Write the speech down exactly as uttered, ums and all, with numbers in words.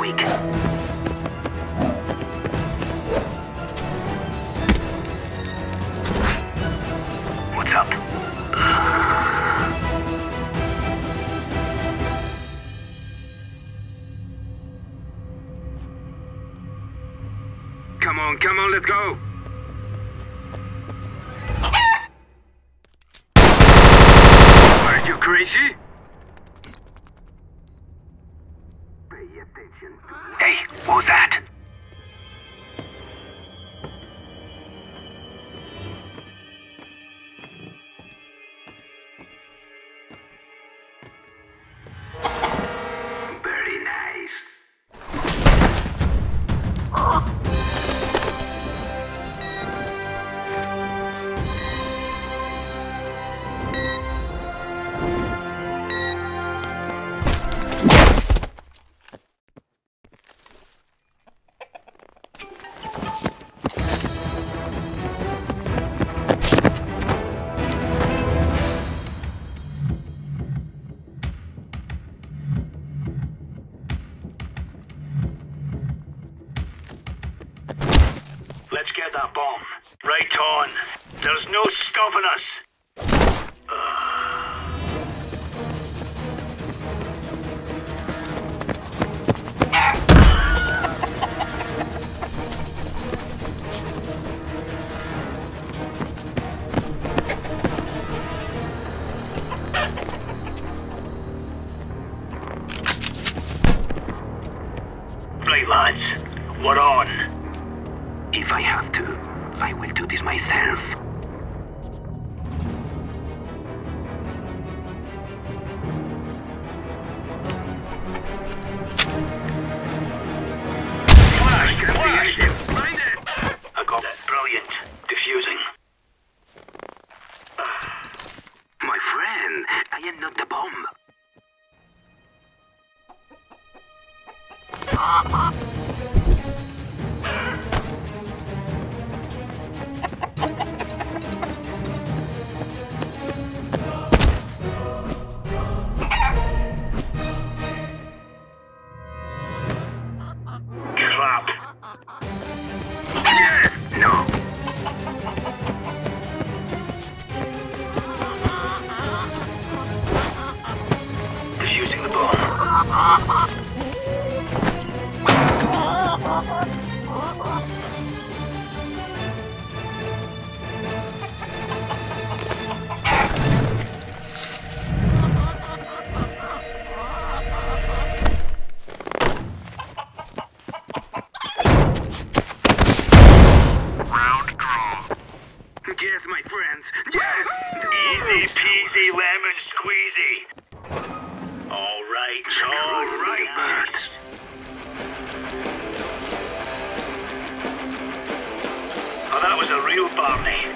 quick. What's up? Come on, come on, let's go! Are you crazy? Pay attention. Hey, what was that? Very nice. Let's get that bomb. Right on. There's no stopping us. Right, lads. We're on. If I have to, I will do this myself. Flash! Flash! Find it! I got it. Brilliant. Defusing. My friend, I am not the bomb. Crap. Yes! No! Defusing the bomb. Yes, my friends. Yes! Easy peasy lemon squeezy. All right, all right. Oh, that was a real Barney.